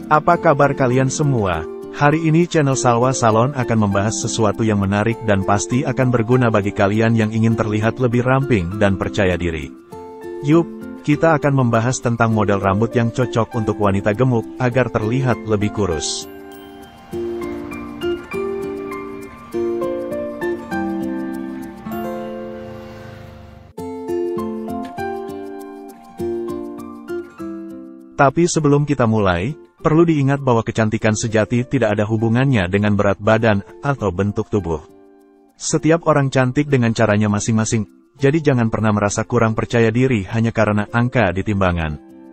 Apa kabar kalian semua? Hari ini channel Salwa Salon akan membahas sesuatu yang menarik dan pasti akan berguna bagi kalian yang ingin terlihat lebih ramping dan percaya diri. Yup, kita akan membahas tentang model rambut yang cocok untuk wanita gemuk agar terlihat lebih kurus. Tapi sebelum kita mulai, perlu diingat bahwa kecantikan sejati tidak ada hubungannya dengan berat badan atau bentuk tubuh. Setiap orang cantik dengan caranya masing-masing, jadi jangan pernah merasa kurang percaya diri hanya karena angka di timbangan.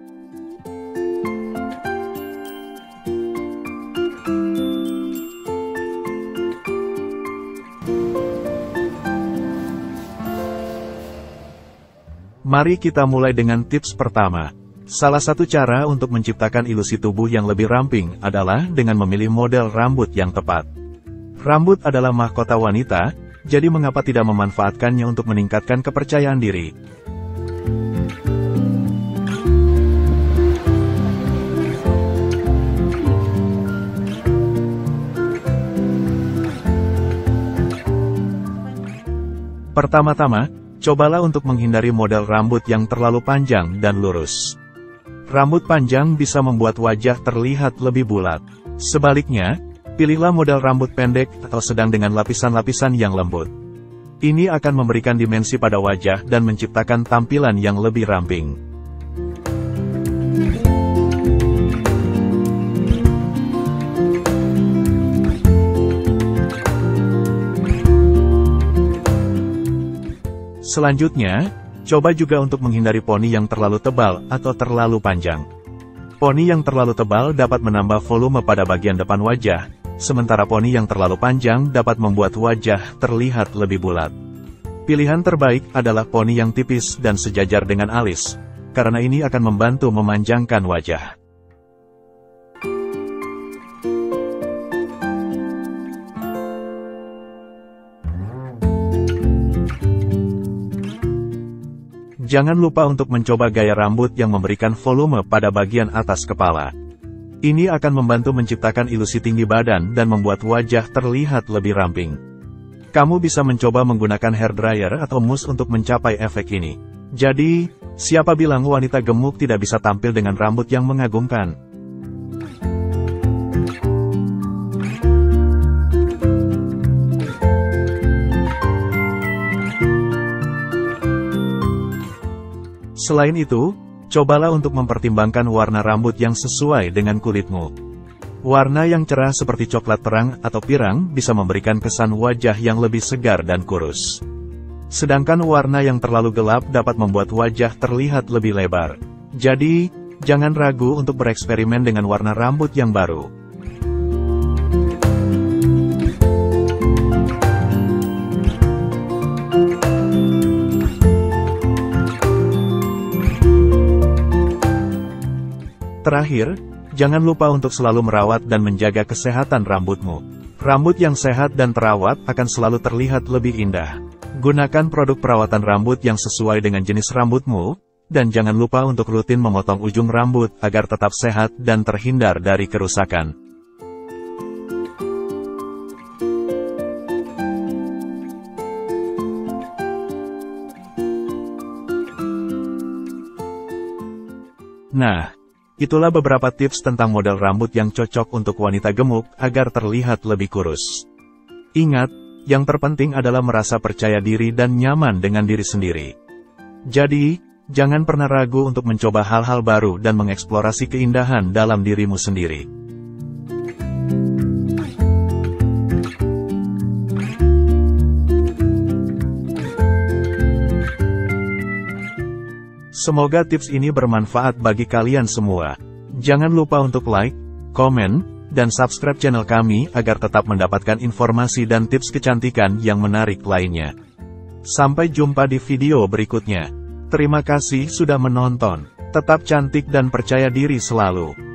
Mari kita mulai dengan tips pertama. Salah satu cara untuk menciptakan ilusi tubuh yang lebih ramping adalah dengan memilih model rambut yang tepat. Rambut adalah mahkota wanita, jadi mengapa tidak memanfaatkannya untuk meningkatkan kepercayaan diri? Pertama-tama, cobalah untuk menghindari model rambut yang terlalu panjang dan lurus. Rambut panjang bisa membuat wajah terlihat lebih bulat. Sebaliknya, pilihlah model rambut pendek atau sedang dengan lapisan-lapisan yang lembut. Ini akan memberikan dimensi pada wajah dan menciptakan tampilan yang lebih ramping. Selanjutnya, coba juga untuk menghindari poni yang terlalu tebal atau terlalu panjang. Poni yang terlalu tebal dapat menambah volume pada bagian depan wajah, sementara poni yang terlalu panjang dapat membuat wajah terlihat lebih bulat. Pilihan terbaik adalah poni yang tipis dan sejajar dengan alis, karena ini akan membantu memanjangkan wajah. Jangan lupa untuk mencoba gaya rambut yang memberikan volume pada bagian atas kepala. Ini akan membantu menciptakan ilusi tinggi badan dan membuat wajah terlihat lebih ramping. Kamu bisa mencoba menggunakan hair dryer atau mousse untuk mencapai efek ini. Jadi, siapa bilang wanita gemuk tidak bisa tampil dengan rambut yang mengagumkan? Selain itu, cobalah untuk mempertimbangkan warna rambut yang sesuai dengan kulitmu. Warna yang cerah seperti coklat terang atau pirang bisa memberikan kesan wajah yang lebih segar dan kurus. Sedangkan warna yang terlalu gelap dapat membuat wajah terlihat lebih lebar. Jadi, jangan ragu untuk bereksperimen dengan warna rambut yang baru. Terakhir, jangan lupa untuk selalu merawat dan menjaga kesehatan rambutmu. Rambut yang sehat dan terawat akan selalu terlihat lebih indah. Gunakan produk perawatan rambut yang sesuai dengan jenis rambutmu, dan jangan lupa untuk rutin memotong ujung rambut agar tetap sehat dan terhindar dari kerusakan. Nah, itulah beberapa tips tentang model rambut yang cocok untuk wanita gemuk agar terlihat lebih kurus. Ingat, yang terpenting adalah merasa percaya diri dan nyaman dengan diri sendiri. Jadi, jangan pernah ragu untuk mencoba hal-hal baru dan mengeksplorasi keindahan dalam dirimu sendiri. Semoga tips ini bermanfaat bagi kalian semua. Jangan lupa untuk like, komen, dan subscribe channel kami agar tetap mendapatkan informasi dan tips kecantikan yang menarik lainnya. Sampai jumpa di video berikutnya. Terima kasih sudah menonton. Tetap cantik dan percaya diri selalu.